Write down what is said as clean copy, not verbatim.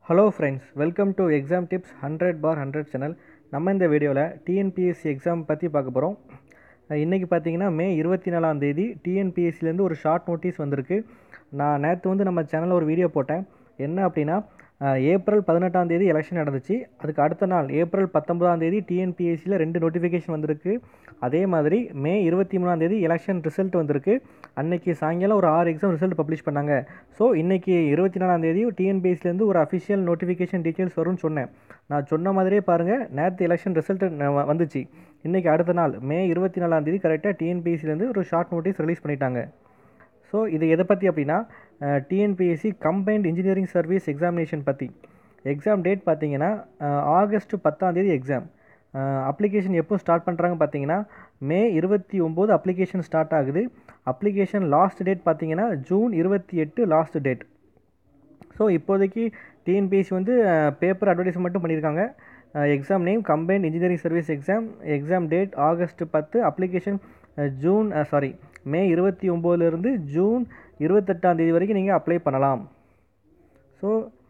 Hello friends, welcome to exam tips 100/100 channel. நம்ம இந்த வீடியோவில் டிஎன்பிஎஸ்சி எக்ஸாம் பற்றி பார்க்க போகிறோம். இன்றைக்கி பார்த்தீங்கன்னா மே 24ஆம் தேதி டிஎன்பிஎஸ்சிலேருந்து ஒரு ஷார்ட் நோட்டீஸ் வந்திருக்கு. நான் நேற்று நம்ம சேனலில் ஒரு வீடியோ போட்டேன். என்ன அப்படின்னா, ஏப்ரல் 18ஆம் தேதி எலெக்ஷன் நடந்துச்சு. அதுக்கு அடுத்த நாள் ஏப்ரல் 19ஆம் தேதி டிஎன்பிஎஸ்சியில் 2 நோட்டிஃபிகேஷன் வந்திருக்கு. அதே மாதிரி மே 23ஆம் தேதி எலெக்ஷன் ரிசல்ட் வந்திருக்கு. அன்னைக்கு சாயங்காலம் ஒரு 6 எக்ஸாம் ரிசல்ட் பப்ளிஷ் பண்ணாங்க. ஸோ இன்றைக்கி 24ஆம் தேதி டிஎன்பிஎஸ்சிலேருந்து ஒரு அஃபிஷியல் நோட்டிஃபிகேஷன் டீட்டெயில்ஸ் வரும்னு சொன்னேன். நான் சொன்ன மாதிரியே பாருங்கள், நேற்று எலெக்ஷன் ரிசல்ட் வந்துச்சு. இன்றைக்கி அடுத்த நாள் மே 24ஆம் தேதி கரெக்டாக டிஎன்பிஎஸ்சிலேருந்து ஒரு ஷார்ட் நோட்டீஸ் ரிலீஸ் பண்ணிட்டாங்க. ஸோ இது எதை பற்றி அப்படின்னா, TNPSC combined engineering service examination பற்றி. எக்ஸாம் டேட் பார்த்தீங்கன்னா ஆகஸ்ட் 10ஆம் தேதி எக்ஸாம். அப்ளிகேஷன் எப்போ ஸ்டார்ட் பண்ணுறாங்க பார்த்தீங்கன்னா, மே 29 அப்ளிகேஷன் ஸ்டார்ட் ஆகுது. அப்ளிகேஷன் லாஸ்ட் டேட் பார்த்தீங்கன்னா ஜூன் 28 லாஸ்ட் டேட். ஸோ இப்போதைக்கு டிஎன்பிஎஸ்சி பேப்பர் அட்வர்டைஸ் மட்டும் பண்ணியிருக்காங்க. Exam name combined engineering service exam. Exam date August 10. Application May 29லேருந்து ஜூன் 28ஆம் தேதி வரைக்கும் நீங்கள் அப்ளை பண்ணலாம். ஸோ